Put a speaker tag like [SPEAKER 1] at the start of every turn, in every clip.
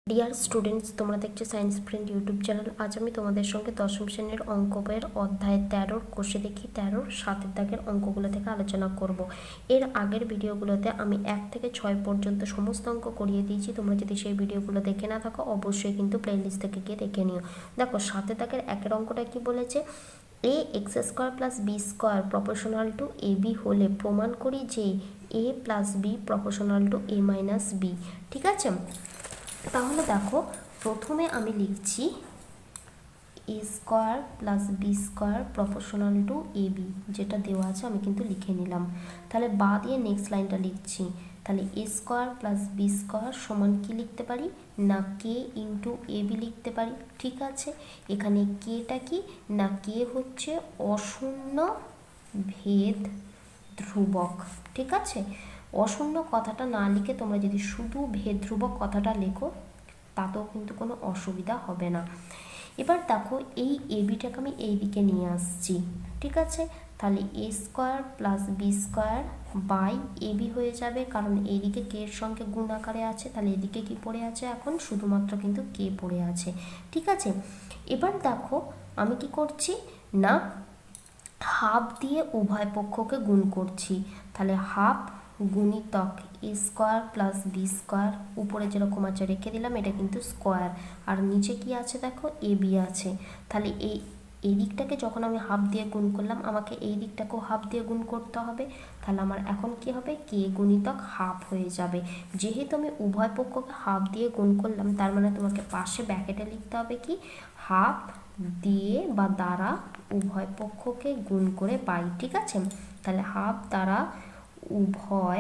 [SPEAKER 1] Dear students, তোমরা দেখছো science friend YouTube channel. আজ আমি তোমাদের সঙ্গে দশম শ্রেণীর অঙ্ক বইয়ের অধ্যায় 13 কোষে দেখি 13 7 দাগের অঙ্কগুলো থেকে আলোচনা করব। এর আগের ভিডিওগুলোতে আমি 1 থেকে 6 পর্যন্ত সমস্ত অঙ্ক করিয়ে দিয়েছি। তোমরা যদি সেই ভিডিওগুলো দেখে না থাকো অবশ্যই কিন্তু প্লেলিস্ট থেকে গিয়ে দেখে নিও। দেখো 7 দাগের একের অঙ্কটা কি বলেছে, A X square plus B square proportional to A B হলে প্রমাণ করি যে A plus B proportional to A minus B. ঠিক আছে, তাহলে দেখো প্রথমে আমি লিখছি A square plus B square proportional to A B, যেটা দেওয়া আছে আমি কিন্তু লিখে নিলাম। তাহলে বা দিয়ে নেক্সট লাইনটা লিখছি, তাহলে A square plus B square সমান কি লিখতে পারি না কে ইন্টু এ বি লিখতে পারি। ঠিক আছে, এখানে কেটা কি না কে হচ্ছে অশূন্য ভেদ ধ্রুবক। ঠিক আছে, অশূন্য কথাটা না লিখে তোমরা যদি শুধু ভেদ ধ্রুবক কথাটা লেখো তাতেও কিন্তু কোনো অসুবিধা হবে না। এবার দেখো এই এ বিটাকে আমি এই দিকে নিয়ে আসছি। ঠিক আছে, তাহলে A square plus B square by A B হয়ে যাবে, কারণ এইদিকে কে এর সঙ্গে গুণ আকারে আছে, তাহলে এদিকে কি পড়ে আছে এখন শুধুমাত্র কিন্তু কে পড়ে আছে। ঠিক আছে, এবার দেখো আমি কি করছি না হাফ দিয়ে উভয় পক্ষকে গুণ করছি। তাহলে হাফ গুণিতক A square plus B square, উপরে যেরকম আছে রেখে দিলাম, এটা কিন্তু স্কোয়ার, আর নিচে কি আছে দেখো এ বি আছে। তাহলে এই দিকটাকে যখন আমি হাফ দিয়ে গুণ করলাম আমাকে এই দিকটাকেও হাফ দিয়ে গুণ করতে হবে। তাহলে আমার এখন কি হবে কে গুণিতক হাফ হয়ে যাবে। যেহেতু আমি উভয় পক্ষকে হাফ দিয়ে গুণ করলাম তার মানে তোমাকে পাশে ব্র্যাকেটে লিখতে হবে কি হাফ দিয়ে বা দ্বারা উভয় পক্ষকে গুণ করে পাই। ঠিক আছে, তাহলে হাফ দ্বারা উভয়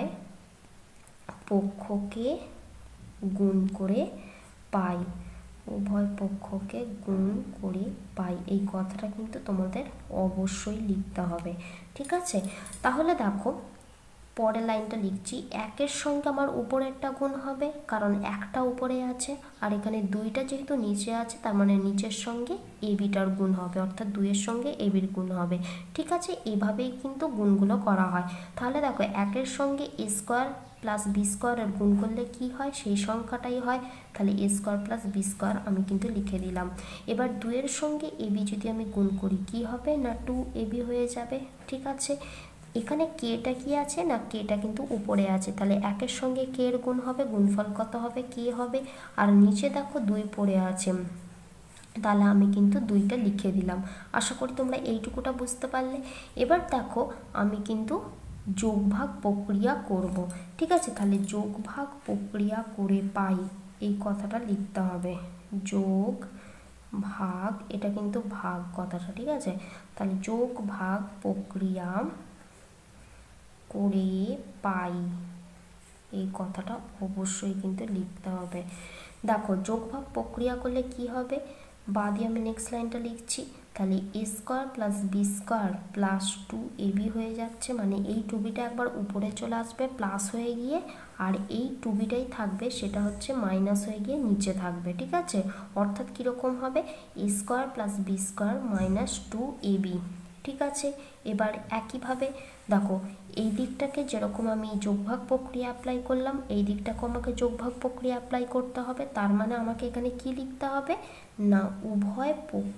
[SPEAKER 1] পক্ষকে গুণ করে পাই, উভয় পক্ষকে গুণ করে পাই, এই কথাটা কিন্তু তোমাদের অবশ্যই লিখতে হবে। ঠিক আছে, তাহলে দেখো পরের লাইনটা লিখছি, একের সঙ্গে আমার উপরেরটা গুণ হবে কারণ একটা উপরে আছে, আর এখানে দুইটা যেহেতু নিচে আছে তার মানে নিচের সঙ্গে এ বিটার গুণ হবে, অর্থাৎ দুইয়ের সঙ্গে এ বির গুণ হবে। ঠিক আছে, এভাবেই কিন্তু গুণগুলো করা হয়। তাহলে দেখো একের সঙ্গে এ স্কোয়ার প্লাস বি স্কোয়ারের গুণ করলে কি হয় সেই সংখ্যাটাই হয়, তাহলে A square plus B square আমি কিন্তু লিখে দিলাম। এবার দুইয়ের সঙ্গে এ বি যদি আমি গুণ করি কি হবে না 2ab হয়ে যাবে। ঠিক আছে, এখানে কেটা কি আছে না কেটা কিন্তু উপরে আছে, তাহলে একের সঙ্গে কে এর গুণ হবে, গুণফল কত হবে কে হবে, আর নিচে দেখো 2 পড়ে আছে, তাহলে আমি কিন্তু 2টা লিখে দিলাম। আশা করি তোমরা এইটুকুটা বুঝতে পারলে। এবার দেখো আমি কিন্তু যোগ ভাগ প্রক্রিয়া করব। ঠিক আছে, তাহলে যোগ ভাগ প্রক্রিয়া করে পাই এই কথাটা লিখতে হবে, যোগ ভাগ, এটা কিন্তু ভাগ কথাটা। ঠিক আছে, তাহলে যোগ ভাগ প্রক্রিয়া করে পাই এই কথাটা অবশ্যই কিন্তু লিখতে হবে। দেখো যোগভাগ প্রক্রিয়া করলে কি হবে, বা দিয়ে আমি নেক্সট লাইনটা লিখছি, তাহলে A square plus B square plus 2ab হয়ে যাচ্ছে, মানে এই 2bটা একবার উপরে চলে আসবে প্লাস হয়ে গিয়ে, আর এই 2bটাই থাকবে সেটা হচ্ছে মাইনাস হয়ে গিয়ে নিচে থাকবে। ঠিক আছে, অর্থাৎ কীরকম হবে A square plus B square minus 2ab। ঠিক আছে, এবার একইভাবে দেখো এই দিকটাকে যেরকম আমি যোগভাগ প্রক্রিয়া অ্যাপ্লাই করলাম এই দিকটাকেও আমাকে যোগভাগ প্রক্রিয়া অ্যাপ্লাই করতে হবে, তার মানে আমাকে এখানে কি লিখতে হবে না উভয়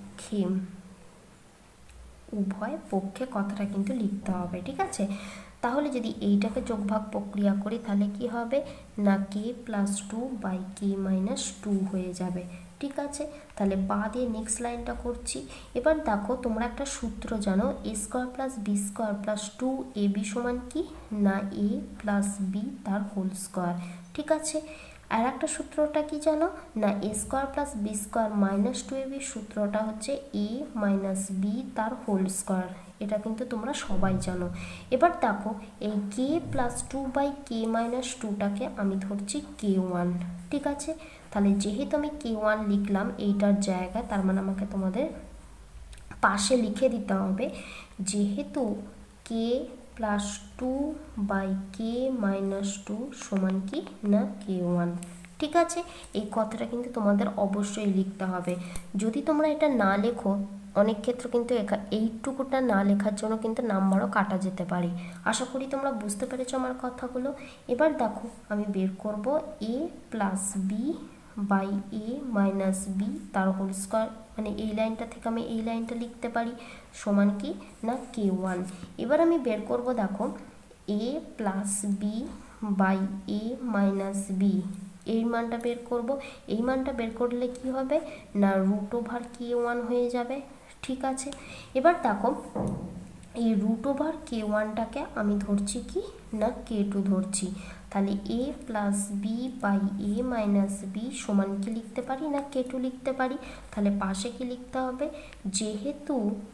[SPEAKER 1] পক্ষে কথাটা কিন্তু লিখতে হবে। ঠিক আছে, তাহলে যদি এইটাকে যোগভাগ প্রক্রিয়া করি তাহলে কি হবে না K plus 2 by K minus 2 হয়ে যাবে। ঠিক আছে, তাহলে বা দিয়ে নেক্সট লাইনটা করছি। এবার দেখো তোমরা একটা সূত্র জানো, A square plus B square plus 2ab সমান কি না এ প্লাস বি তার হোল স্কোয়ার। ঠিক আছে, আর একটা সূত্রটা কি জানো না A square plus B square minus 2ab, সূত্রটা হচ্ছে এ মাইনাস বি তার হোল স্কোয়ার, এটা কিন্তু তোমরা সবাই জানো। এবার দেখো এই K plus 2 by K minus 2টাকে আমি ধরছি k1। ঠিক আছে, তাহলে যেহেতু আমি k1 লিখলাম এইটার জায়গায়, তার মানে আমাকে তোমাদের পাশে লিখে দিতে হবে যেহেতু K plus 2 by K minus 2 সমান কি না k1। ঠিক আছে, এই কথাটা কিন্তু তোমাদের অবশ্যই লিখতে হবে। যদি তোমরা এটা না লেখো অনেক ক্ষেত্রে কিন্তু এইটুকুটা না লেখার জন্য কিন্তু নাম্বারও কাটা যেতে পারে। আশা করি তোমরা বুঝতে পেরেছো আমার কথাগুলো। এবার দেখো আমি বের করব A plus B by A minus B তার হোল স্কোয়ার, মানে এই লাইনটা থেকে আমি এই লাইনটা লিখতে পারি সমান কি না k1। এবার আমি বের করব, দেখো A plus B by A minus B, এই মানটা বের করব। এই মানটা বের করলে কি হবে না √k1 হয়ে যাবে। ঠিক আছে, এবার দেখো এই √k1টাকে আমি ধরছি কি না k2 ধরছি, তাহলে a plus B by A minus B সমান কি লিখতে পারি না k2 লিখতে পারি। তাহলে পাশে কি লিখতে হবে, যেহেতু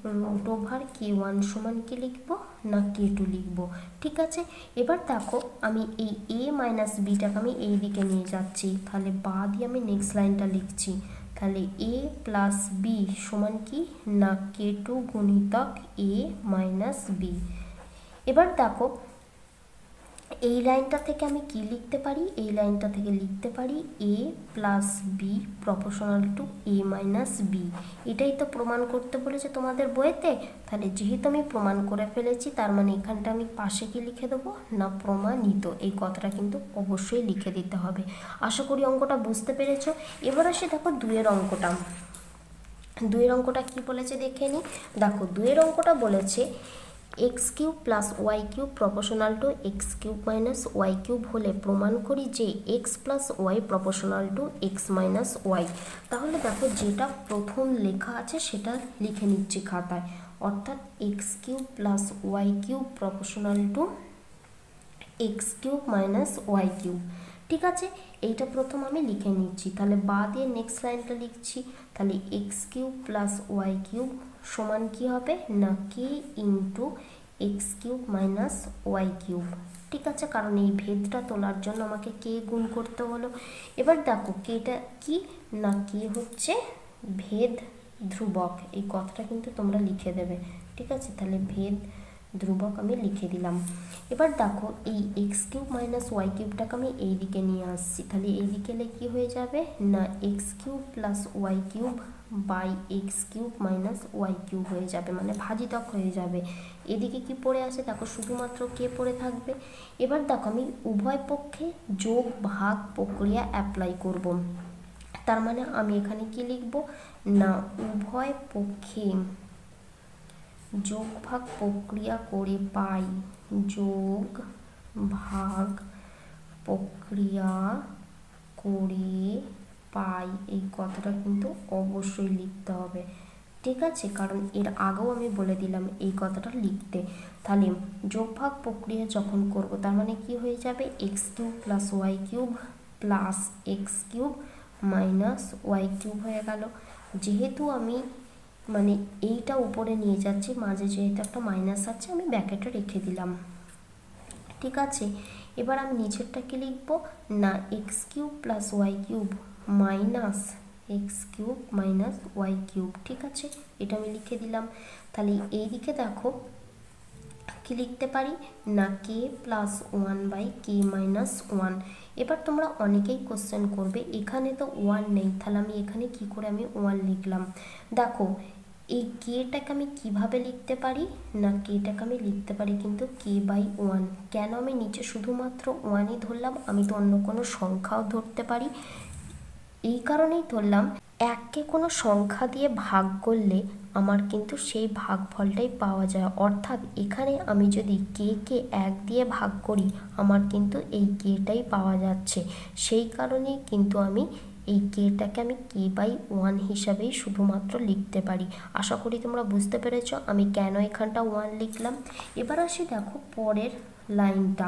[SPEAKER 1] √k1 সমান কি লিখব না k2 লিখব। ঠিক আছে, এবার দেখো আমি এই a মাইনাস বিটাকে আমি এই দিকে নিয়ে যাচ্ছি, তাহলে বা দিয়ে আমি নেক্সট লাইনটা লিখছি। তাহলে a প্লাস বি সমান কি না k2 গুণিতক a মাইনাস বি। এবার দেখো এই লাইনটা থেকে আমি কি লিখতে পারি, এই লাইনটা থেকে লিখতে পারি a plus B proportional to a minus B. এটাই তো প্রমাণ করতে বলেছে তোমাদের বইতে। তাহলে যেহেতু আমি প্রমাণ করে ফেলেছি, তার মানে এখানটা আমি পাশে কি লিখে দেবো না প্রমাণিত, এই কথাটা কিন্তু অবশ্যই লিখে দিতে হবে। আশা করি অঙ্কটা বুঝতে পেরেছো। এবার আসে দেখো দুইয়ের অঙ্কটা। দুইয়ের অঙ্কটা কি বলেছে দেখে নিই। দেখো দুইয়ের অঙ্কটা বলেছে x³ plus y³ proportional to x³ minus y³ হলে প্রমাণ করি যে x plus Y proportional to x minus Y. তাহলে দেখো যেটা প্রথম লেখা আছে সেটা লিখে নিচ্ছি খাতায়, অর্থাৎ x³ plus y³ proportional to x³ minus y³। ঠিক আছে, এইটা প্রথম আমি লিখে নিচ্ছি। তাহলে বা দিয়ে নেক্সট লাইনটা লিখছি, তাহলে x³ প্লাস y³ সমান কি হবে না k into x³ minus y³। ঠিক আছে, কারণ এই ভেদটা তোলার জন্য আমাকে কে গুণ করতে হলো। এবার দেখো কেটা কি না কে হচ্ছে ভেদ ধ্রুবক, এই কথাটা কিন্তু তোমরা লিখে দেবে। ঠিক আছে, তাহলে ভেদ ধ্রুবক আমি লিখে দিলাম। এবার দেখো এই x³ মাইনাস y³টাকে আমি এই দিকে নিয়ে আসছি, তাহলে এই দিকে এলে কি হয়ে যাবে না x³ plus y³ by x³ minus y³ হয়ে যাবে, মানে ভাজিতক হয়ে যাবে। এদিকে কি পড়ে আছে দেখো শুধুমাত্র কে পড়ে থাকবে। এবার দেখো আমি উভয় পক্ষে যোগ ভাগ প্রক্রিয়া অ্যাপ্লাই করব, তার মানে আমি এখানে কি লিখব না উভয় পক্ষে যোগ ভাগ প্রক্রিয়া করে পাই, যোগ ভাগ প্রক্রিয়া করে পাই, এই কথাটা কিন্তু অবশ্যই লিখতে হবে। ঠিক আছে, কারণ এর আগেও আমি বলে দিলাম এই কথাটা লিখতে। তাহলে যোগ ভাগ প্রক্রিয়া যখন করব তার মানে কি হয়ে যাবে x³ plus y³ plus x³ minus y³ হয়ে গেল। যেহেতু আমি মানে এইটা উপরে নিয়ে যাচ্ছি, মাঝে যেহেতু একটা মাইনাস আছে আমি ব্র্যাকেটে রেখে দিলাম। ঠিক আছে, এবার আমি নিচেরটা কি লিখব না x³ plus y³ minus x³ minus y³। ঠিক আছে, এটা আমি লিখে দিলাম। তাহলে এই দিকে দেখো কি লিখতে পারি না k plus 1 by k minus 1। এবার তোমরা অনেকেই কোশ্চেন করবে এখানে তো 1 নেই, তাহলে আমি এখানে কি করে আমি 1 লিখলাম। দেখো এই কেটাকে আমি কিভাবে লিখতে পারি না কেটাকে আমি লিখতে পারি কিন্তু k বাই 1। কেন আমি নিচে শুধুমাত্র 1ই ধরলাম, আমি তো অন্য কোনো সংখ্যাও ধরতে পারি। এই কারণেই ধরলাম এককে কোনো সংখ্যা দিয়ে ভাগ করলে আমার কিন্তু সেই ভাগফলটাই পাওয়া যায়, অর্থাৎ এখানে আমি যদি কে 1 দিয়ে ভাগ করি আমার কিন্তু এই কেটাই পাওয়া যাচ্ছে। সেই কারণেই কিন্তু আমি এই কেটাকে আমি k বাই 1 হিসাবেই শুধুমাত্র লিখতে পারি। আশা করি তোমরা বুঝতে পেরেছ আমি কেন এখানটা 1 লিখলাম। এবার আসি দেখো পরের লাইনটা।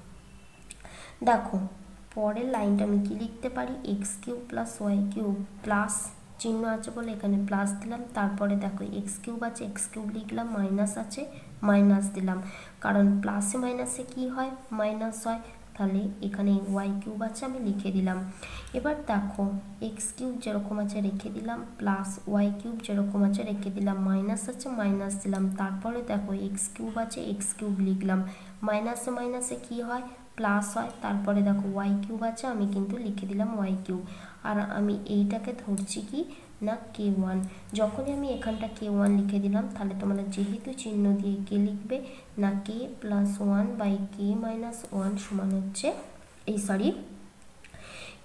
[SPEAKER 1] দেখো পরের লাইনটা আমি কি লিখতে পারি x³ প্লাস y³ প্লাস চিহ্ন আছে বলে এখানে প্লাস দিলাম, তারপরে দেখো x³ আছে x³ লিখলাম, মাইনাস আছে মাইনাস দিলাম, কারণ প্লাসে মাইনাসে কি হয় মাইনাস হয়। তাহলে এখানে y³ আছে আমি লিখে দিলাম। এবার দেখো x³ যেরকম আছে রেখে দিলাম, প্লাস y³ যেরকম আছে রেখে দিলাম, মাইনাস আছে মাইনাস দিলাম, তারপরে দেখো x³ আছে x³ লিখলাম, মাইনাসে মাইনাসে কি হয় প্লাস হয়, তারপরে দেখো y³ আছে আমি কিন্তু লিখে দিলাম y³। আর আমি এইটাকে ধরছি কি না k1। যখনই আমি এখানটা k1 লিখে দিলাম তাহলে তোমরা যেহেতু চিহ্ন দিয়ে কে লিখবে না k plus 1 by k minus 1 সমান হচ্ছে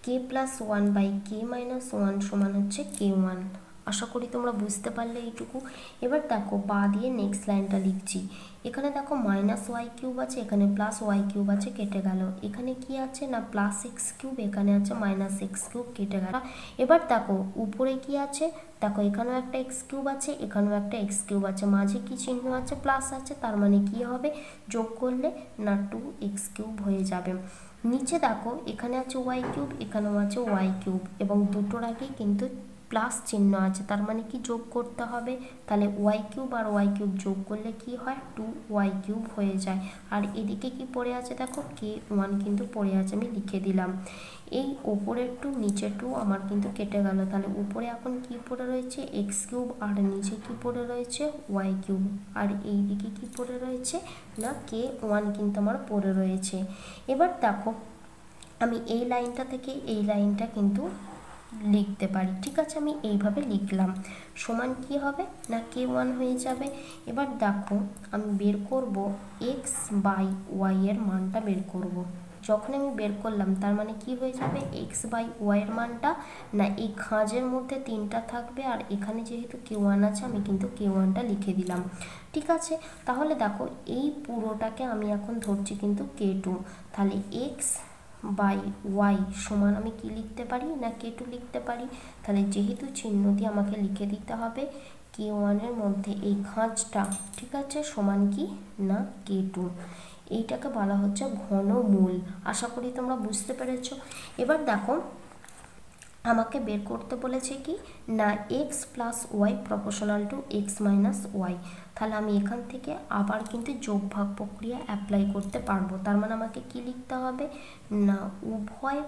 [SPEAKER 1] K plus one by K minus one সমান হচ্ছে কে ওয়ান। আশা করি তোমরা বুঝতে পারলে এইটুকু। এবার দেখো বা দিয়ে নেক্সট লাইনটা লিখছি। এখানে দেখো মাইনাস ওয়াই কিউব আছে, এখানে প্লাস ওয়াই কিউব আছে, কেটে গেল। এখানে কি আছে না প্লাস এক্স কিউব, এখানে আছে মাইনাস এক্স কিউব, কেটে গেল। এবার দেখো উপরে কি আছে, দেখো এখানেও একটা এক্স কিউব আছে, এখানেও একটা এক্স কিউব আছে, মাঝে কি চিহ্ন আছে প্লাস আছে, তার মানে কি হবে যোগ করলে না 2x কিউব হয়ে যাবে। নিচে দেখো এখানে আছে ওয়াই কিউব, এখানেও আছে ওয়াই কিউব এবং দুটোর আগে কিন্তু প্লাস চিহ্ন আছে, তার মানে কি যোগ করতে হবে, তাহলে ওয়াই কিউব আর ওয়াই কিউব যোগ করলে কি হয় 2y কিউব হয়ে যায়। আর এদিকে কি পড়ে আছে দেখো কে ওয়ান কিন্তু পড়ে আছে, আমি লিখে দিলাম। এই ওপরের 2 নিচের 2 আমার কিন্তু কেটে গেল, তাহলে উপরে এখন কি পড়ে রয়েছে এক্স কিউব আর নিচে কি পড়ে রয়েছে ওয়াই কিউব, আর এই দিকে কি পড়ে রয়েছে না কে ওয়ান কিন্তু আমার পড়ে রয়েছে। এবার দেখো আমি এই লাইনটা থেকে এই লাইনটা কিন্তু লিখতে পারি, ঠিক আছে, আমি এইভাবে লিখলাম। সমান কি হবে না কে ওয়ান হয়ে যাবে। এবার দেখো আমি বের করব এক্স বাই ওয়াই এর মানটা বের করব। যখন আমি বের করলাম তার মানে কি হয়ে যাবে এক্স বাই ওয়াই এর মানটা না এই খাঁজের মধ্যে 3টা থাকবে, আর এখানে যেহেতু কে ওয়ান আছে আমি কিন্তু কে ওয়ানটা লিখে দিলাম, ঠিক আছে। তাহলে দেখো এই পুরোটাকে আমি এখন ধরছি কিন্তু কে টু, তাহলে এক্স বাই ওয়াই সমান আমি কি লিখতে পারি না কে টু লিখতে পারি। তাহলে যেহেতু চিহ্ন দিয়ে আমাকে লিখে দিতে হবে কে ওয়ানের মধ্যে এই খাঁজটা, ঠিক আছে, সমান কি না কে টু। এইটাকে বলা হচ্ছে ঘনমূল। আশা করি তোমরা বুঝতে পেরেছো। এবার দেখো আমাকে বের করতে বলেছে কি না X plus Y proportional to X minus Y. তাহলে আমি এখান থেকে আবার কিন্তু যোগ ভাগ প্রক্রিয়া অ্যাপ্লাই করতে পারবো। তার মানে আমাকে কি লিখতে হবে না উভয়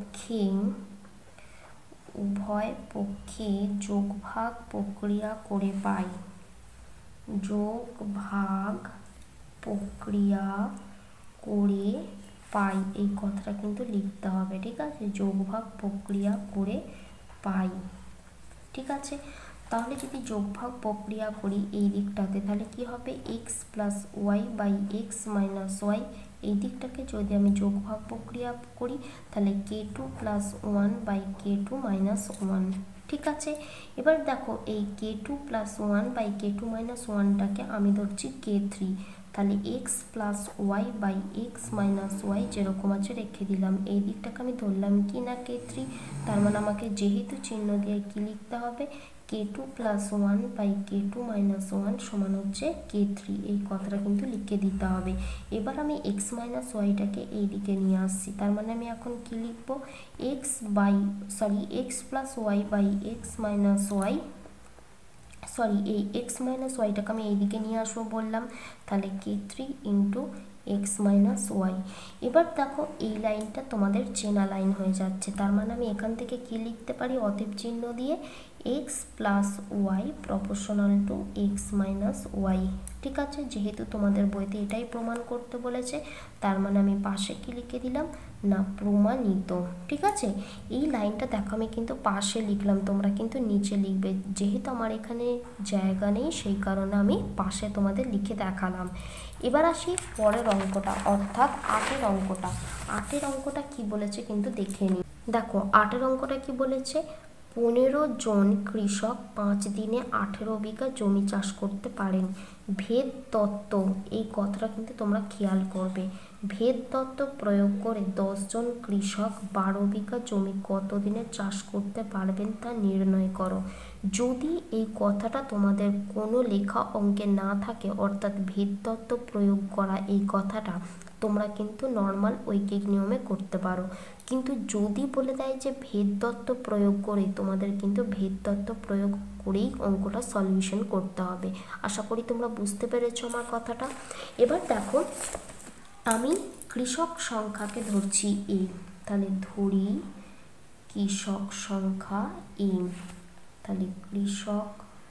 [SPEAKER 1] পক্ষে যোগ ভাগ প্রক্রিয়া করে পাই, যোগ ভাগ প্রক্রিয়া করে পাই, এই কথাটা কিন্তু লিখতে হবে, ঠিক আছে, যোগ ভাগ প্রক্রিয়া করে পাই, ঠিক আছে। তাহলে যদি যোগ ভাগ প্রক্রিয়া করি এই দিকটাতে তাহলে কি হবে X plus Y by X minus Y, এই দিকটাকে যদি আমি যোগ ভাগ প্রক্রিয়া করি তাহলে K two plus one by K two minus one, ঠিক আছে। এবার দেখো এই K two plus one by K two minus ওয়ানটাকে আমি ধরছি কে থ্রি, তাহলে X plus Y by X minus Y যেরকম আছে রেখে দিলাম, এই দিকটাকে আমি ধরলাম কি না কে থ্রি। তার মানে আমাকে যেহেতু চিহ্ন দিয়ে কি লিখতে হবে K two plus one by K two minus one সমান হচ্ছে কে থ্রি, এই কথাটা কিন্তু লিখে দিতে হবে। এবার আমি এক্স মাইনাস ওয়াইটাকে এই দিকে নিয়ে আসছি, তার মানে আমি এখন কি লিখবো X plus Y by X minus Y, এই এক্স মাইনাস ওয়াইটাকে আমি এইদিকে নিয়ে আসবো বললাম, তাহলে K three into X minus Y. এবার দেখো এই লাইনটা তোমাদের চেনা লাইন হয়ে যাচ্ছে, তার মানে আমি এখান থেকে কি লিখতে পারি অতএব চিহ্ন দিয়ে X plus Y proportional to X minus Y, ঠিক আছে। যেহেতু তোমাদের বইতে এটাই প্রমাণ করতে বলেছে তার মানে আমি পাশে কি লিখে দিলাম না প্রমাণিত, ঠিক আছে। এই লাইনটা দেখো আমি কিন্তু পাশে লিখলাম, তোমরা কিন্তু নিচে লিখবে, যেহেতু আমার এখানে জায়গা নেই সেই কারণে আমি পাশে তোমাদের লিখে দেখালাম। এবার আসি পরের অঙ্কটা অর্থাৎ 8 অঙ্কটা। 8 অঙ্কটা কি বলেছে কিন্তু দেখে নিই। দেখো 8 অঙ্কটা কি বলেছে 15 জন কৃষক 5 দিনে 18 বিঘা জমি চাষ করতে পারেন। ভেদ তত্ত্ব, এই কথাটা কিন্তু তোমরা খেয়াল করবে, ভেদ তত্ত্ব প্রয়োগ করে 10 জন কৃষক 12 বিঘা জমি কত দিনে চাষ করতে পারবেন তা নির্ণয় করো। যদি এই কথাটা তোমাদের কোনো লেখা অঙ্কে না থাকে অর্থাৎ ভেদ তত্ত্ব প্রয়োগ করা এই কথাটা তোমরা কিন্তু নর্মাল ঐকিক নিয়মে করতে পারো, কিন্তু যদি বলে দেয় যে ভেদ তত্ত্ব প্রয়োগ করে তোমাদের কিন্তু ভেদ তত্ত্ব প্রয়োগ করেই অঙ্কটা সলিউশন করতে হবে। আশা করি তোমরা বুঝতে পেরেছো আমার কথাটা। এবার দেখো আমি কৃষক সংখ্যাকে ধরছি এ, তাহলে ধরি কৃষক সংখ্যা এ, তাহলে কৃষক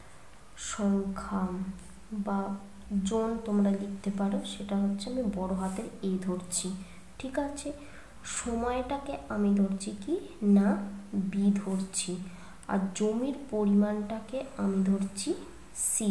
[SPEAKER 1] সংখ্যা বা জন তোমরা লিখতে পারো, সেটা হচ্ছে আমি বড় হাতের এ ধরছি, ঠিক আছে। সময়টাকে আমি ধরছি কি না বি ধরছি, আর জমির পরিমাণটাকে আমি ধরছি সি,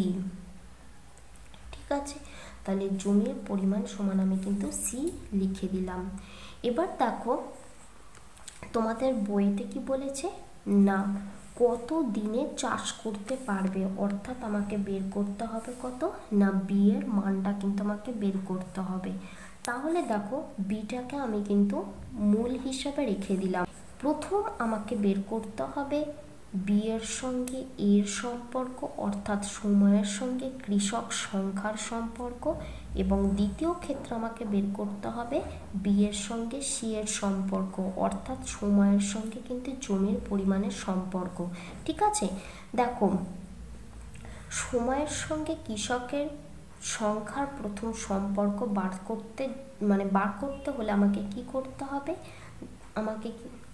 [SPEAKER 1] ঠিক আছে। তাহলে জমির পরিমাণ সমান আমি কিন্তু সি লিখে দিলাম। এবার দেখো তোমাদের বইতে কি বলেছে না কত দিনে চাষ করতে পারবে, অর্থাৎ আমাকে বের করতে হবে কত না বি এর মানটা কিন্তু আমাকে বের করতে হবে। তাহলে দেখো বিটাকে আমি কিন্তু মূল হিসাবে রেখে দিলাম। প্রথম আমাকে বের করতে হবে বি এর সঙ্গে এর সম্পর্ক, অর্থাৎ সময়ের সঙ্গে কৃষক সংখ্যার সম্পর্ক, এবং দ্বিতীয় ক্ষেত্রে আমাকে বের করতে হবে বি এর সঙ্গে সি এর সম্পর্ক, অর্থাৎ সময়ের সঙ্গে কিন্তু জমির পরিমাণের সম্পর্ক। ঠিক আছে, দেখো সময়ের সঙ্গে কৃষকের সংখ্যার প্রথম সম্পর্ক বার করতে হলে আমাকে কি করতে হবে, আমাকে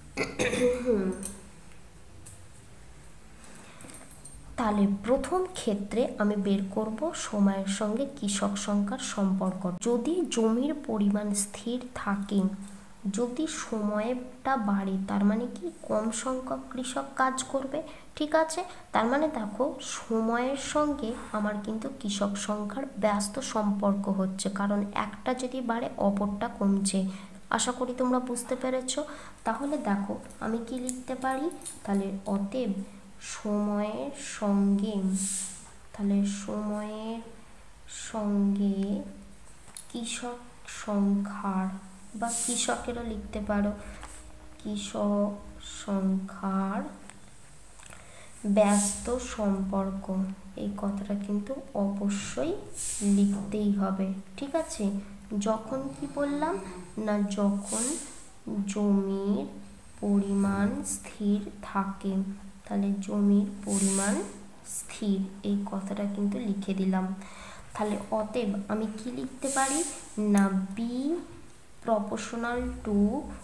[SPEAKER 1] তাহলে প্রথম ক্ষেত্রে আমি বের করব সময়ের সঙ্গে কৃষক সংখ্যার সম্পর্ক। যদি জমির পরিমাণ স্থির থাকে, যদি সময়টা বাড়ে, তার মানে কি কম সংখ্যক কৃষক কাজ করবে। ঠিক আছে, তার মানে দেখো সময়ের সঙ্গে আমার কিন্তু কৃষক সংখ্যার ব্যস্ত সম্পর্ক হচ্ছে, কারণ একটা যদি বাড়ে অপরটা কমছে। আশা করি তোমরা বুঝতে পেরেছ। তাহলে দেখো আমি কি লিখতে পারি, তাহলে অতএব সময়ের সঙ্গে, তাহলে সময়ের সঙ্গে কৃষক সংখ্যার, বা কৃষকেরও লিখতে পারো, কৃষক সংখ্যার ব্যস্ত সম্পর্ক, এই কথাটা কিন্তু অবশ্যই লিখতেই হবে। ঠিক আছে, যখন কি বললাম না যখন জমির পরিমাণ স্থির থাকে, তাহলে জমির পরিমাণ স্থির, এই কথাটা কিন্তু লিখে দিলাম। তাহলে অতএব আমি কি লিখতে পারি না বি প্রপোর্শনাল টু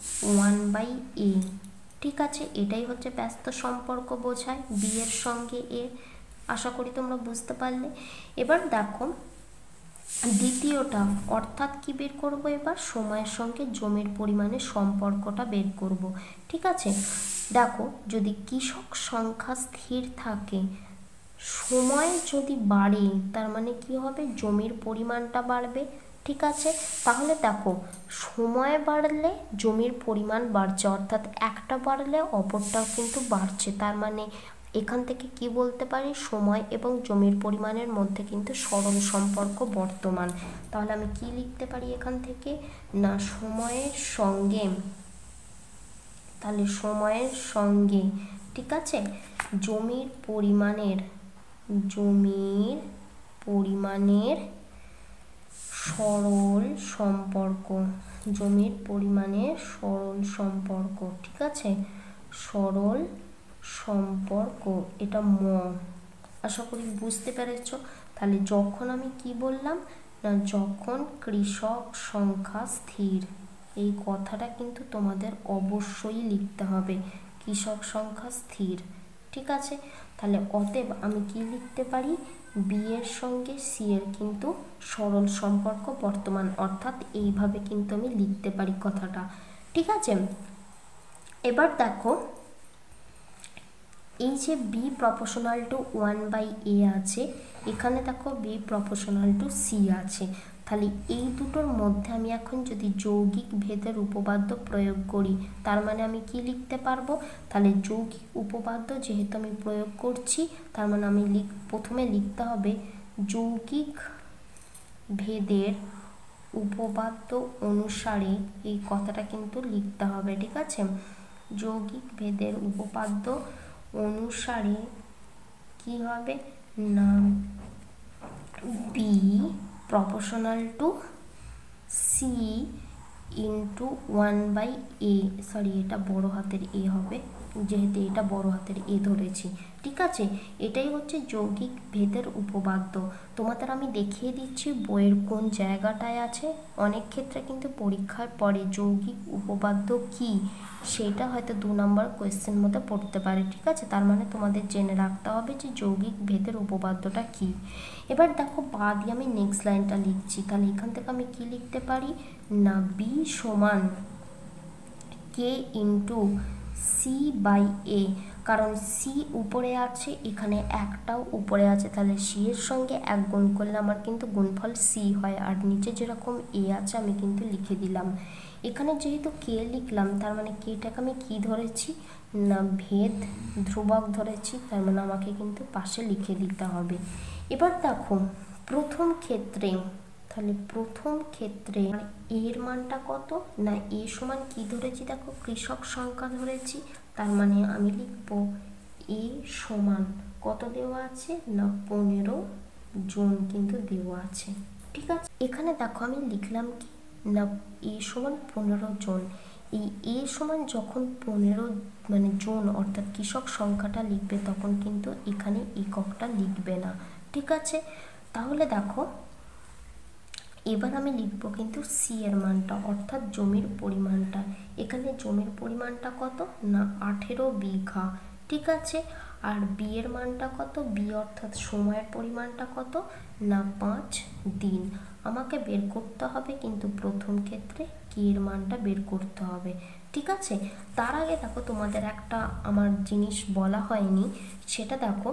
[SPEAKER 1] 1/a। ঠিক আছে, এটাই হচ্ছে ব্যস্ত সম্পর্ক বোঝায় বি এর সঙ্গে এ। আশা করি তোমরা বুঝতে পারলে। এবার দেখো দ্বিতীয়টা, অর্থাৎ কি বের করব, এবার সময়ের সঙ্গে জমির পরিমাণের সম্পর্কটা বের করব। ঠিক আছে, দেখো যদি কৃষক সংখ্যা স্থির থাকে, সময় যদি বাড়ে, তার মানে কি হবে জমির পরিমাণটা বাড়বে। ঠিক আছে, তাহলে দেখো সময় বাড়লে জমির পরিমাণ বাড়ছে, অর্থাৎ একটা বাড়লে অপরটাও কিন্তু বাড়ছে। তার মানে এখান থেকে কি বলতে পারি, সময় এবং জমির পরিমাণের মধ্যে কিন্তু সরল সম্পর্ক বর্তমান। তাহলে আমি কি লিখতে পারি এখান থেকে না সময়ের সঙ্গে, তাহলে সময়ের সঙ্গে ঠিক আছে জমির পরিমাণের সরল সম্পর্ক, জমির পরিমাণের সরল সম্পর্ক। ঠিক আছে, সরল সম্পর্ক, এটা আশা করি বুঝতে পেরেছ। তাহলে যখন আমি কি বললাম না যখন কৃষক সংখ্যা স্থির, এই কথাটা কিন্তু তোমাদের অবশ্যই লিখতে হবে, কৃষক সংখ্যা স্থির। ঠিক আছে, তাহলে অতএব আমি কি লিখতে পারি বি এর সঙ্গে সি এর কিন্তু সরল সম্পর্ক বর্তমান, অর্থাৎ এইভাবে কিন্তু আমি লিখতে পারি কথাটা। ঠিক আছে, এবার দেখো এই যে বি প্রপোর্শনাল টু 1/a আছে, এখানে দেখো বি প্রপোর্শনাল টু সি আছে। তাহলে এই দুটোর মধ্যে আমি এখন যদি যৌগিক ভেদের উপপাদ্য প্রয়োগ করি, তার মানে আমি কি লিখতে পারবো, তাহলে যৌগিক উপপাদ্য যেহেতু আমি প্রয়োগ করছি, তার মানে আমি প্রথমে লিখতে হবে যৌগিক ভেদের উপপাদ্য অনুসারে, এই কথাটা কিন্তু লিখতে হবে। ঠিক আছে, যৌগিক ভেদের উপপাদ্য অনুসারে কি হবে না B proportional to C into 1/a, sorry এটা বড় হাতের এ হবে, যেহেতু এটা বড় হাতের এ ধরেছি। ঠিক আছে, এটাই হচ্ছে যৌগিক ভেদের উপপাদ্য। তোমাদের আমি দেখিয়ে দিচ্ছি বইয়ের কোন জায়গাটায় আছে। অনেক ক্ষেত্রে কিন্তু পরীক্ষার পরে যৌগিক উপপাদ্য কি সেটা হয়তো 2 নম্বর কোয়েশ্চেন মধ্যে পড়তে পারে। ঠিক আছে, তার মানে তোমাদের জেনে রাখতে হবে যে যৌগিক ভেদের উপপাদ্যটা কি। এবার দেখো বা দিয়ে আমি নেক্সট লাইনটা লিখছি, তাহলে এখান থেকে আমি কি লিখতে পারি না বি সমান কে ইন্টু c/a, কারণ সি উপরে আছে, এখানে একটাও উপরে আছে, তাহলে সি এর সঙ্গে 1 গুণ করলে আমার কিন্তু গুণফল সি হয়, আর নিচে যেরকম এ আছে আমি কিন্তু লিখে দিলাম। এখানে যেহেতু কে লিখলাম, তার মানে কেটাকে আমি কি ধরেছি না ভেদ ধ্রুবক ধরেছি, তার মানে আমাকে কিন্তু পাশে লিখে দিতে হবে। এবার দেখো প্রথম ক্ষেত্রে, তাহলে প্রথম ক্ষেত্রে এর মানটা কত না এ সমান কি ধরেছি, দেখো কৃষক সংখ্যা ধরেছি, তার মানে আমি লিখব এ সমান কত দেওয়া আছে না 15 জন কিন্তু দেওয়া আছে। ঠিক আছে, এখানে দেখো আমি লিখলাম কি না এ সমান 15 জন। এই এ সমান যখন 15 মানে জন অর্থাৎ কৃষক সংখ্যাটা লিখবে তখন কিন্তু এখানে এককটা লিখবে না। ঠিক আছে, তাহলে দেখো এবার আমি লিখব কিন্তু সি এর মানটা অর্থাৎ জমির পরিমাণটা। এখানে জমির পরিমাণটা কত না 18 বিঘা। ঠিক আছে, আর বি এর মানটা কত, বি অর্থাৎ সময়ের পরিমাণটা কত না 5 দিন। আমাকে বের করতে হবে কিন্তু প্রথম ক্ষেত্রে কি এর মানটা বের করতে হবে। ঠিক আছে, তার আগে দেখো তোমাদের একটা আমার জিনিস বলা হয়নি, সেটা দেখো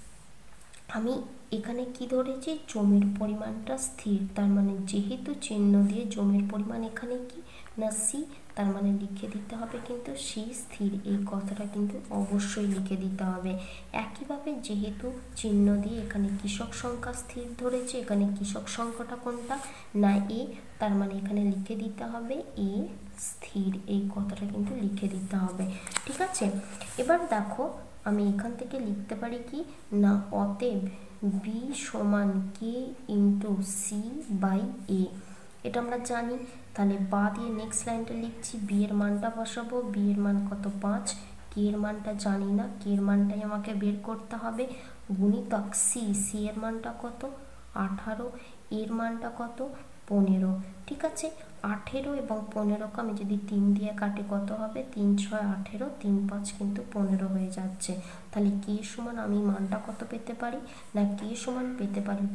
[SPEAKER 1] আমি এখানে কি ধরেছি জমির পরিমাণটা স্থির, তার মানে যেহেতু চিহ্ন দিয়ে জমির পরিমাণ এখানে কি না সি, তার মানে লিখে দিতে হবে কিন্তু সি স্থির, এই কথাটা কিন্তু অবশ্যই লিখে দিতে হবে। একইভাবে যেহেতু চিহ্ন দিয়ে এখানে কৃষক সংখ্যা স্থির ধরেছে, এখানে কৃষক সংখ্যাটা কোনটা না এ, তার মানে এখানে লিখে দিতে হবে এ স্থির, এই কথাটা কিন্তু লিখে দিতে হবে। ঠিক আছে, এবার দেখো আমি এখান থেকে লিখতে পারি কি না অতএব বি সমান K into C by A, এটা আমরা জানি। তাহলে বা দিয়ে নেক্সট লাইনটা লিখছি, বি এর মানটা বসাবো, বি এর মান কত 5, কে এর মানটা জানি না, কে এর মানটাই আমাকে বের করতে হবে, গুণিতক সি, সি এর মানটা কত 18, এর মানটা কত 15। ঠিক আছে, 18 এবং 15কে আমি যদি 3 দিয়ে কাটি কত হবে 3 6 18, 3 5 কিন্তু 15 হয়ে যাচ্ছে। তাহলে কে সমান আমি মানটা কত পেতে পারি না কে সমান পেতে পারি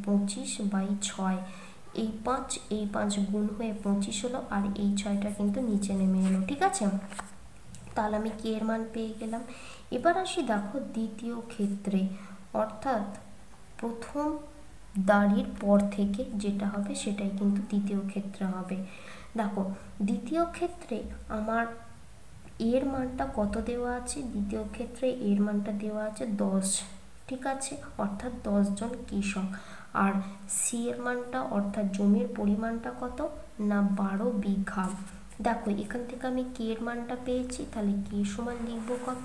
[SPEAKER 1] 25/6। এই 5 গুণ হয়ে 25 হলো, আর এই 6টা কিন্তু নিচে নেমে এলো। ঠিক আছে, তাহলে আমি কে এর মান পেয়ে গেলাম। এবার আসি দেখো দ্বিতীয় ক্ষেত্রে, অর্থাৎ প্রথম দাড়ির পর থেকে যেটা হবে সেটাই কিন্তু দ্বিতীয় ক্ষেত্রে হবে। দেখো দ্বিতীয় ক্ষেত্রে আমার এর মানটা কত দেওয়া আছে, দ্বিতীয় ক্ষেত্রে এর মানটা দেওয়া আছে 10। ঠিক আছে, অর্থাৎ 10 জন কৃষক। আর সি এর মানটা অর্থাৎ জমির পরিমাণটা কত না 12 বিঘা। দেখো এখান থেকে আমি কে এর মানটা পেয়েছি, তাহলে কে সমান লিখবো কত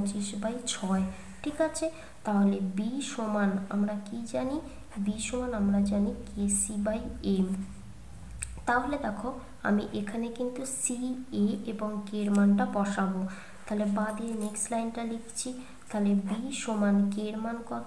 [SPEAKER 1] 25/6। ঠিক আছে, তাহলে বি সমান আমরা কি জানি, বি সমান আমরা জানি কেসি বাই এম। তাহলে দেখো আমি এখানে কিন্তু সি এ এবং কে এর মানটা বসাবো, তাহলে বা দিয়ে নেক্সট লাইনটা লিখছি, তাহলে বি সমান কে এর মান কত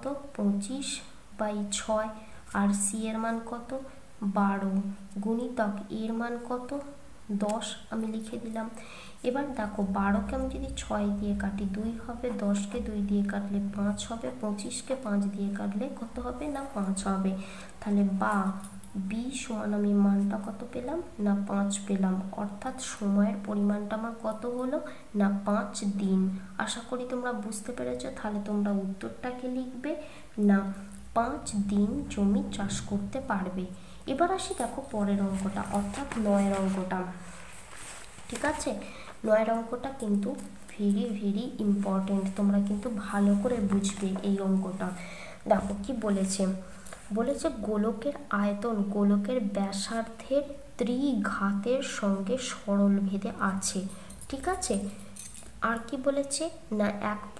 [SPEAKER 1] 25/6, আর সি এর মান কত 12, গুণিতক এর মান কত 10 আমি লিখে দিলাম। এবার দেখো 12কে আমি যদি 6 দিয়ে কাটি 2 হবে, 10কে 2 দিয়ে কাটলে 5 হবে, 25কে 5 দিয়ে কাটলে কত হবে না 5 হবে। তাহলে বা বি সমান আমি মানটা কত পেলাম না 5 পেলাম, অর্থাৎ সময়ের পরিমাণটা আমার কত হলো না 5 দিন। আশা করি তোমরা বুঝতে পেরেছো। তাহলে তোমরা উত্তরটাকে লিখবে না 5 দিন জমি চাষ করতে পারবে। এবার আসি দেখো পরের অঙ্কটা, অর্থাৎ 9 অঙ্কটা। ঠিক আছে, 9 অঙ্কটা কিন্তু ভেরি ভেরি ইম্পর্টেন্ট, তোমরা কিন্তু ভালো করে বুঝবে এই অঙ্কটা। দেখো কি বলেছে, বলেছে গোলকের আয়তন গোলকের ব্যাসার্ধের ত্রিঘাতের সঙ্গে সরলভেদে আছে। ঠিক আছে, আর কি বলেছে না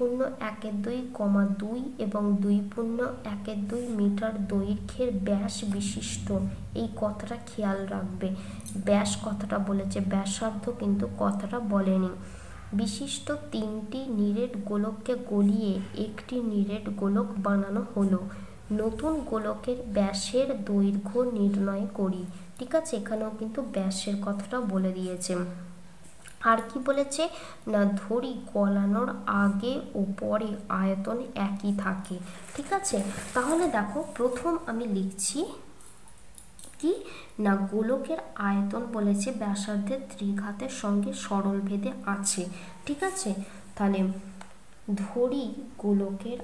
[SPEAKER 1] 1.12, এবং 2.12 মিটার দৈর্ঘ্যের ব্যাস বিশিষ্ট, এই কথাটা খেয়াল রাখবে, ব্যাস কথাটা বলেছে, ব্যাসার্ধ কিন্তু কথাটা বলেনি। বিশিষ্ট 3টি নিরেট গোলককে গলিয়ে একটি নিরেট গোলক বানানো হলো, নতুন গোলকের ব্যাসের দৈর্ঘ্য নির্ণয় করি। ঠিক আছে, এখানেও কিন্তু ব্যাসের কথাটা বলে দিয়েছে। আর কি বলেছে না ধরি গলানোর আগে ও পরে আয়তন একই থাকে। ঠিক আছে, তাহলে দেখো প্রথম আমি লিখছি কি না গোলকের আয়তন বলেছে ব্যাসার্ধের ত্রিঘাতের সঙ্গে সরলভেদে আছে। ঠিক আছে, তাহলে ধরি গোলকের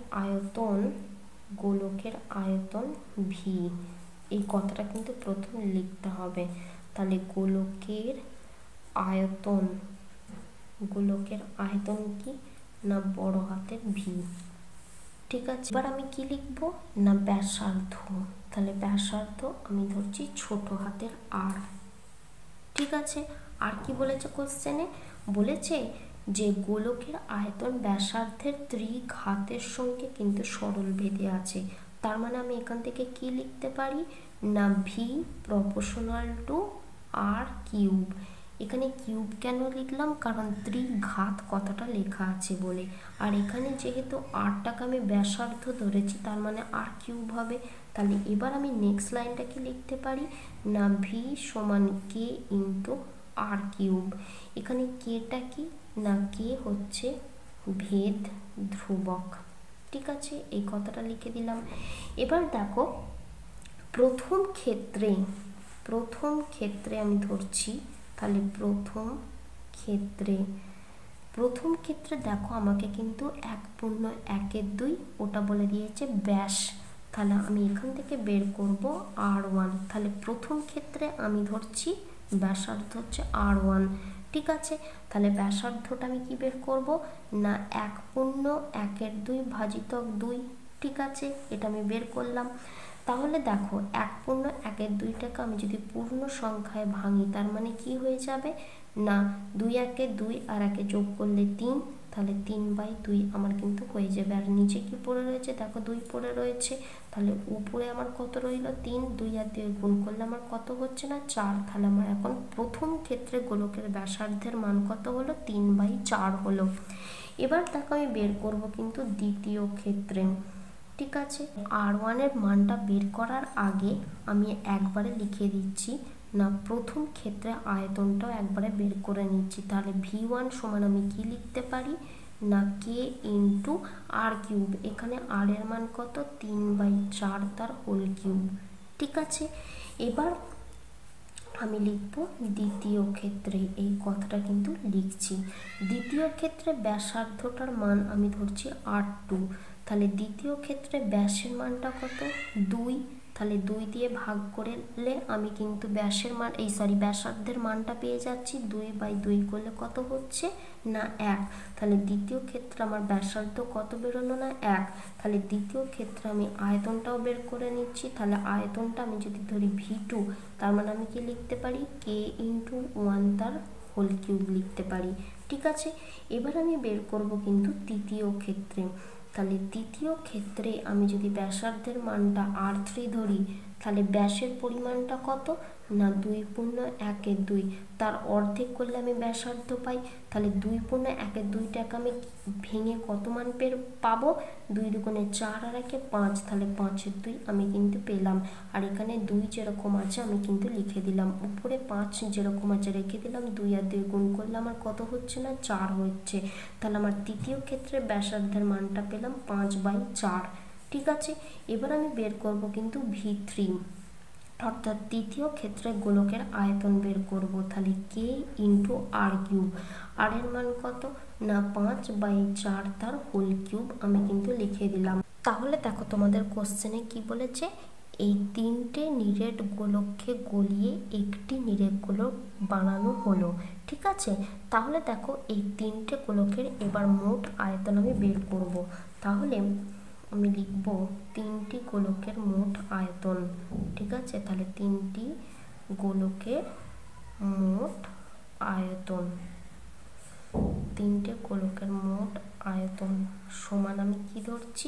[SPEAKER 1] আয়তন ভি, এই কথাটা কিন্তু প্রথম লিখতে হবে। তাহলে গোলকের আয়তন, গোলকের আয়তন কি না বড় হাতের ভি। ঠিক আছে, এবার আমি কি লিখব না ব্যাসার্ধ, তাহলে ব্যাসার্ধ আমি ধরছি ছোট হাতের আর। ঠিক আছে, আর কি বলেছে কোশ্চেনে, বলেছে যে গোলকের আয়তন ব্যাসার্ধের ত্রিঘাতের সঙ্গে কিন্তু সরল ভেদে আছে। তার মানে আমি এখান থেকে কি লিখতে পারি না V proportional to R cube. এখানে কিউব কেন লিখলাম, কারণ ত্রিঘাত কথাটা লেখা আছে বলে, আর এখানে যেহেতু আরটাকে আমি ব্যাসার্ধ ধরেছি তার মানে আর কিউব হবে। তাহলে এবার আমি নেক্সট লাইনটা কি লিখতে পারি না ভি সমান কে ইন্টু আর কিউব। এখানে কেটা কি না কে হচ্ছে ভেদ ধ্রুবক। ঠিক আছে, এই কথাটা লিখে দিলাম। এবার দেখো প্রথম ক্ষেত্রে আমি ধরছি, তাহলে প্রথম ক্ষেত্রে দেখো আমাকে কিন্তু 1/1/2 ওটা বলে দিয়েছে ব্যাস। তাহলে আমি এখান থেকে বের করব R1। তাহলে প্রথম ক্ষেত্রে আমি ধরছি ব্যাসার্ধ হচ্ছে R1। ঠিক আছে, তাহলে ব্যাসার্ধটা আমি কি বের করব না 1/1/2 ভাজিতক 2। ঠিক আছে, এটা আমি বের করলাম। তাহলে দেখো 1/1/2টাকে আমি যদি পূর্ণ সংখ্যায় ভাঙি তার মানে কি হয়ে যাবে না 2 1 2 আর 1 যোগ করলে 3, তাহলে 3/2 আমার কিন্তু হয়ে যাবে। আর নিচে কি পড়ে রয়েছে দেখো 2 পড়ে রয়েছে, তাহলে উপরে আমার কত রইল 3, 2 আর 2 গুণ করলে আমার কত হচ্ছে না 4। তাহলে আমার এখন প্রথম ক্ষেত্রে গোলকের ব্যাসার্ধের মান কত হলো 3/4 হলো। এবার দেখো আমি বের করব কিন্তু দ্বিতীয় ক্ষেত্রে। ঠিক আছে, R1 এর মানটা বের করার আগে আমি একবারে লিখে দিচ্ছি না প্রথম ক্ষেত্রে আয়তনটাও একবারে বের করে নিচ্ছি। তাহলে V1 সমান আমি কি লিখতে পারি না কে ইন্টু আর কিউব। এখানে আর এর মান কত 3/4 তার হোল কিউব। ঠিক আছে, এবার আমি লিখব দ্বিতীয় ক্ষেত্রে, এই কথাটা কিন্তু লিখছি। দ্বিতীয় ক্ষেত্রে ব্যাসার্ধটার মান আমি ধরছি R2। তাহলে দ্বিতীয় ক্ষেত্রে ব্যাসের মানটা কত 2, তাহলে 2 দিয়ে ভাগ করলে আমি কিন্তু ব্যাসার্ধের মানটা পেয়ে যাচ্ছি। 2/2 করলে কত হচ্ছে না 1। তাহলে দ্বিতীয় ক্ষেত্রে আমার ব্যাসার্ধ কত বেরোলো না 1। তাহলে দ্বিতীয় ক্ষেত্রে আমি আয়তনটাও বের করে নিচ্ছি। তাহলে আয়তনটা আমি যদি ধরি V2, তার মানে আমি কি লিখতে পারি কে ইন্টু 1 তার হোল কিউব লিখতে পারি। ঠিক আছে, এবার আমি বের করব কিন্তু তৃতীয় ক্ষেত্রে। তাহলে তৃতীয় ক্ষেত্রে আমি যদি ব্যাসার্ধের মানটা R3 ধরি, তাহলে ব্যাসের পরিমাণটা কত না 2/1/2, তার অর্ধেক করলে আমি ব্যাসার্ধ পাই। তাহলে 2/1/2টাকে আমি ভেঙে কত মান পাবো 2 দুগুণে 4 আর 1 5, তাহলে 5/2 আমি কিন্তু পেলাম। আর এখানে 2 যেরকম আছে আমি কিন্তু লিখে দিলাম, উপরে 5 যেরকম আছে রেখে দিলাম। 2 আর 2 গুণ করলে আমার কত হচ্ছে না 4 হচ্ছে। তাহলে আমার তৃতীয় ক্ষেত্রে ব্যাসার্ধের মানটা পেলাম 5/4। ঠিক আছে, এবার আমি বের করব কিন্তু V3, অর্থাৎ তৃতীয় ক্ষেত্রে গোলকের আয়তন বের করব। তাহলে কে ইন্টু আর কিউব, আর এর মান কত না 5/4 তার হোল কিউব আমি কিন্তু লিখে দিলাম। তাহলে দেখো তোমাদের কোশ্চেনে কি বলেছে, এই 3টে নিরেট গোলককে গলিয়ে একটি নিরেট গোলক বানানো হলো। ঠিক আছে, তাহলে দেখো এই 3টে গোলকের এবার মোট আয়তন আমি বের করব। তাহলে আমি লিখব 3টি গোলকের মোট আয়তন। ঠিক আছে, তাহলে 3টি গোলকের মোট আয়তন, 3টে গোলকের মোট আয়তন সমান আমি কি ধরছি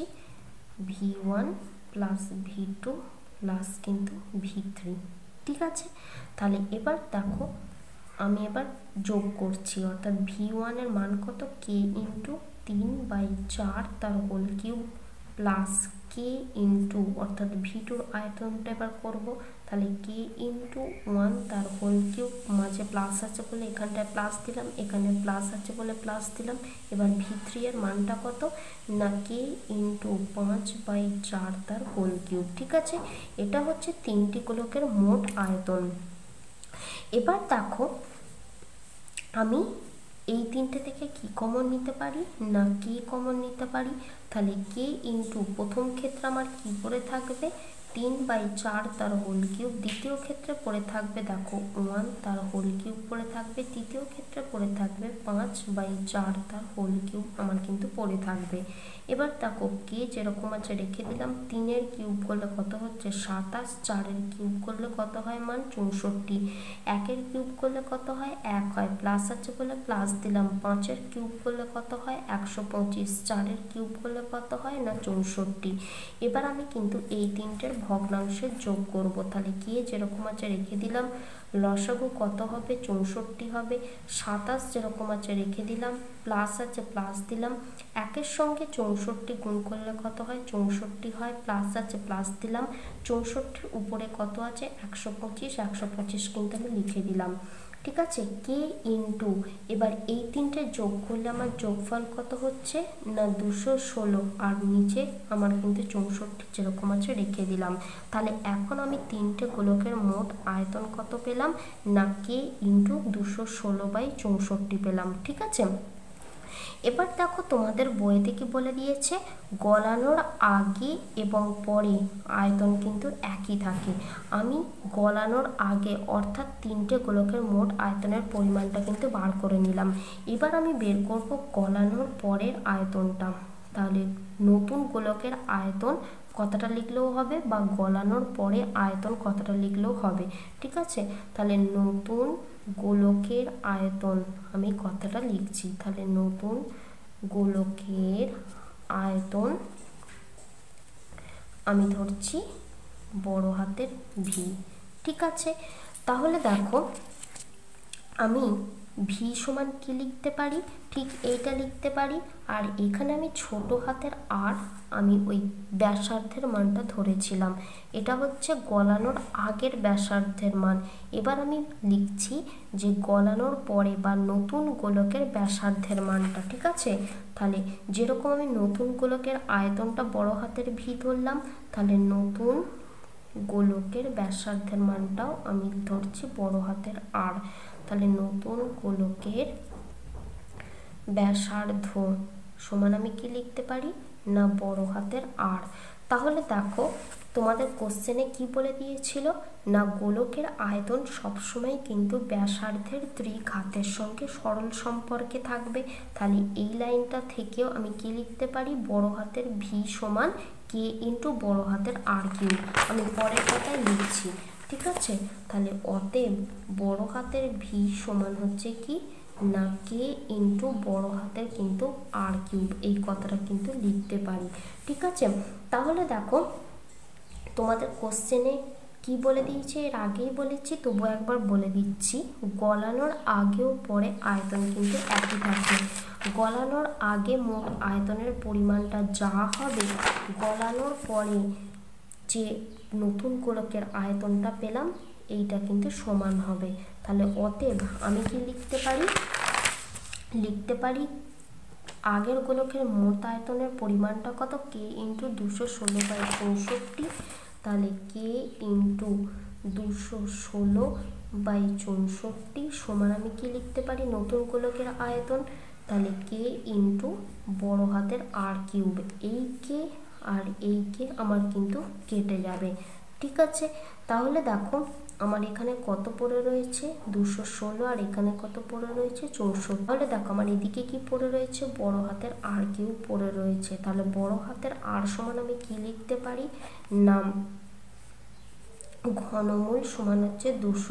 [SPEAKER 1] V1 প্লাস V2 প্লাস কিন্তু V3। ঠিক আছে, তাহলে এবার দেখো আমি এবার যোগ করছি, অর্থাৎ V1 এর মান কত কে ইন্টু 3/4 তার whole cube plus K into অর্থাৎ V2 আয়তনটা এবার করবো। তাহলে কে ইন্টু 1 তার হোল কিউব, মাঝে প্লাস আছে বলে এখানটায় প্লাস দিলাম, এখানে প্লাস আছে বলে প্লাস দিলাম। এবার V3 এর মানটা কত না কে ইন্টু 5/4 তার হোল কিউব। ঠিক আছে, এটা হচ্ছে 3টি গোলকের মোট আয়তন। এবার দেখো আমি এই 3টে থেকে কি কমন নিতে পারি না কে কমন নিতে পারি। তাহলে কে ইন্টু প্রথম ক্ষেত্রে আমার কি করে থাকবে 3/4 তার হোল কিউব। দ্বিতীয় ক্ষেত্রে পড়ে থাকবে দেখো 1 তার হোল কিউব পড়ে থাকবে। তৃতীয় ক্ষেত্রে পড়ে থাকবে 5/4 তার হোল কিউব আমার কিন্তু পড়ে থাকবে। এবার দেখো কে যেরকম আছে রেখে দিলাম। 3-এর কিউব করলে কত হচ্ছে 27, 4-এর কিউব করলে কত হয় মান 64, 1-এর কিউব করলে কত হয় 1 হয়, প্লাস আছে বলে প্লাস দিলাম। 5-এর কিউব করলে কত হয় 125, 4-এর কিউব করলে কত হয় না 64। এবার আমি কিন্তু এই তিনটের ভগ্নাংশের যোগ করব। তাহলে কে যেরকম আছে রেখে দিলাম, লসাগু কত হবে 64 হবে। 27 যেরকম আছে রেখে দিলাম, প্লাস আছে প্লাস দিলাম। 1-এর সঙ্গে 64 গুণ করলে কত হয় 64 হয়, প্লাস আছে প্লাস দিলাম। 64-র উপরে কত আছে 125, 125 কিন্তু আমি লিখে দিলাম। ঠিক আছে, কে ইন্টু, এবার এই তিনটে যোগ করলে আমার যোগফল কত হচ্ছে না 216, আর নিচে আমার কিন্তু 64 যেরকম আছে রেখে দিলাম। তাহলে এখন আমি তিনটে গোলকের মোট আয়তন কত পেলাম না কে ইন্টু 216/64 পেলাম। ঠিক আছে, এবার দেখো তোমাদের বইতে কি বলে দিয়েছে, গলানোর আগে এবং পরে আয়তন কিন্তু একই থাকে। আমি গলানোর আগে অর্থাৎ তিনটে গোলকের মোট আয়তনের পরিমাণটা কিন্তু বার করে নিলাম। এবার আমি বের করব গলানোর পরের আয়তনটা। তাহলে নতুন গোলকের আয়তন কতটা লিখলেও হবে, বা গলানোর পরে আয়তন কতটা লিখলেও হবে। ঠিক আছে, তাহলে নতুন গোলকের আয়তন আমি কতটা লিখছি, তাহলে নতুন গোলকের আয়তন আমি ধরছি বড় হাতের ভি। ঠিক আছে, তাহলে দেখো আমি ভি সমান কি লিখতে পারি, ঠিক এইটা লিখতে পারি। আর এখানে আমি ছোট হাতের আর আমি ওই ব্যাসার্ধের মানটা ধরেছিলাম, এটা হচ্ছে গলানোর আগের ব্যাসার্ধের মান। এবার আমি লিখছি যে গলানোর পরে বা নতুন গোলকের ব্যাসার্ধের মানটা। ঠিক আছে, তাহলে যেরকম আমি নতুন গোলকের আয়তনটা বড় হাতের ভি ধরলাম, তাহলে নতুন গোলকের ব্যাসার্ধের মানটাও আমি ধরছি বড় হাতের আর। তাহলে নতুন গোলকের ব্যাসার্ধ সমান আমি কি লিখতে পারি না বড় হাতের আর। তাহলে দেখো তোমাদের কোশ্চেনে কি বলে দিয়েছিল না গোলকের আয়তন সবসময় কিন্তু ব্যাসার্ধের দ্বিঘাতের সঙ্গে সরল সম্পর্কে থাকবে। তাহলে এই লাইনটা থেকেও আমি কি লিখতে পারি, বড় হাতের ভি সমান কে ইন্টু বড় হাতের আর কিউব। আমি পরের কথায় লিখছি। ঠিক আছে, তাহলে অতএব বড় হাতের ভি সমান হচ্ছে কি না কে ইন্টু বড় হাতের কিন্তু আর কিউব, এই কথাটা কিন্তু লিখতে পারি। ঠিক আছে, তাহলে দেখো তোমাদের কোশ্চেনে কি বলে দিয়েছে, এর আগেই বলেছি তবু একবার বলে দিচ্ছি, গলানোর আগেও পরে আয়তন কিন্তু একই থাকে। গলানোর আগে মোট আয়তনের পরিমাণটা যা হবে, গলানোর পরে যে নতুন গোলকের আয়তনটা পেলাম এইটা কিন্তু সমান হবে। তাহলে অতএব আমি কি লিখতে পারি আগের গোলকের মোট আয়তনের পরিমাণটা কত কে ইন্টু 216/64। তাহলে কে ইন্টু 216/64 সমান আমি কি লিখতে পারি নতুন গোলকের আয়তন, তাহলে কে ইন্টু বড় হাতের আর কিউব। এই কে আর এই কে আমার কিন্তু কেটে যাবে। ঠিক আছে, তাহলে দেখো আমার এখানে কত পড়ে রয়েছে 216, আর এখানে কত পড়ে রয়েছে 64। তাহলে দেখো আমার এদিকে কি পড়ে রয়েছে বড় হাতের আর কিউব পড়ে রয়েছে। তাহলে বড় হাতের আর সমান আমি কি লিখতে পারি না ঘনমূল সমান হচ্ছে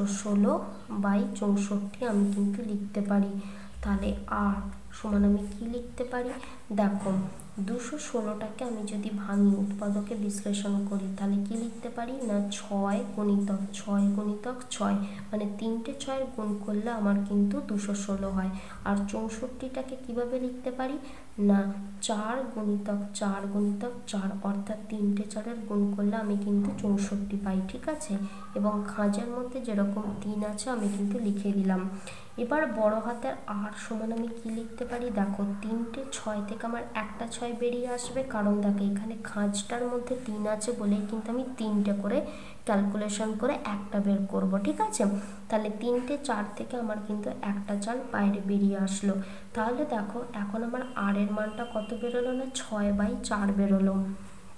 [SPEAKER 1] 216/64 আমি কিন্তু লিখতে পারি। তাহলে আর সমান আমি কি লিখতে পারি, দেখো 216টাকে আমি যদি ভাঙি উৎপাদকে বিশ্লেষণ করি তাহলে কি লিখতে পারি না 6 গুণিতক 6 গুণিতক 6, মানে 3টে 6 গুণ করলে আমার কিন্তু 216 হয়। আর 64টাকে কিভাবে লিখতে পারি না 4 গুণিতক 4 গুণিতক 4, অর্থাৎ 3টে 4-এর গুণ করলে আমি কিন্তু 64 পাই। ঠিক আছে, এবং খাঁজের মধ্যে যেরকম 3 আছে আমি কিন্তু লিখে দিলাম। এবার বড় হাতের আর সমান আমি কি লিখতে পারি, দেখো 3টে 6 থেকে আমার একটা 6 বেরিয়ে আসবে, কারণ দেখো এখানে খাঁজটার মধ্যে 3 আছে বলেই কিন্তু আমি 3টে করে ক্যালকুলেশন করে একটা বের করব। ঠিক আছে, তাহলে 3টে 4 থেকে আমার কিন্তু একটা 4 বাইরে বেরিয়ে আসলো। তাহলে দেখো এখন আমার আর এর মানটা কত বেরোলো না 6/4 বেরোলো।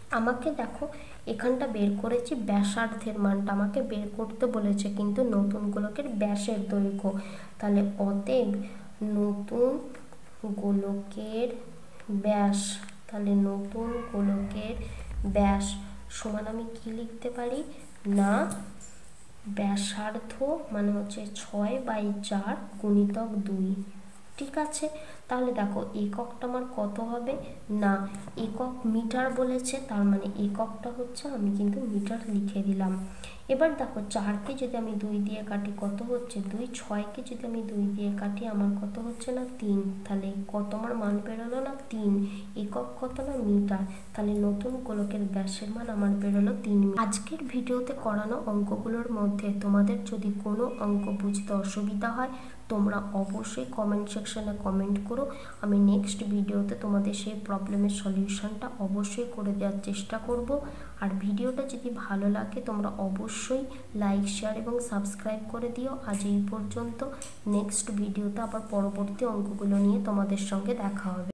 [SPEAKER 1] আমাকে দেখো এখানটা বের করেছি ব্যাসার্ধের মানটা আমাকে বের করতে বলেছে, কিন্তু নতুন গোলকের ব্যাসের দৈর্ঘ্য। তাহলে অতএব নতুন গোলকের ব্যাস, তাহলে নতুন গোলকের ব্যাস সমান আমি কি লিখতে পারি না, ব্যাসার্ধ মানে হচ্ছে 6/4 গুণিতক 2। ঠিক আছে, তাহলে দেখো এককটা আমার কত হবে না, একক মিটার বলেছে, তার মানে এককটা হচ্ছে আমি কিন্তু মিটার লিখে দিলাম। এবার দেখো 4কে যদি আমি 2 দিয়ে কাটি কত হচ্ছে 2, 6কে যদি আমি 2 দিয়ে কাটি আমার কত হচ্ছে না 3, তাহলে কত আমার মান বেরোলো না 3, একক কত না মিটার, তাহলে নতুন গোলকের ব্যাসের মান আমার বেরোলো 3। আজকের ভিডিওতে করানো অঙ্কগুলোর মধ্যে তোমাদের যদি কোনো অঙ্ক বুঝতে অসুবিধা হয় তোমরা অবশ্যই কমেন্ট সেকশনে কমেন্ট করো, আমি নেক্সট ভিডিওতে তোমাদের সেই প্রবলেমের সলিউশনটা অবশ্যই করে দেওয়ার চেষ্টা করব। আর ভিডিওটা যদি ভালো লাগে তোমরা অবশ্যই লাইক, শেয়ার এবং সাবস্ক্রাইব করে দিও। আজ এই পর্যন্ত, নেক্সট ভিডিওতে আবার পরবর্তী অঙ্কগুলো নিয়ে তোমাদের সঙ্গে দেখা হবে।